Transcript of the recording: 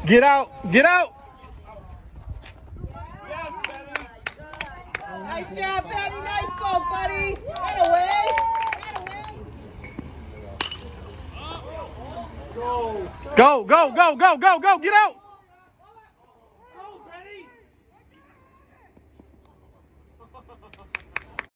Get out. Get out. Nice job, Betty. Nice ball, buddy. Get away. Get away. Go, go, go, go, go, go. Get out.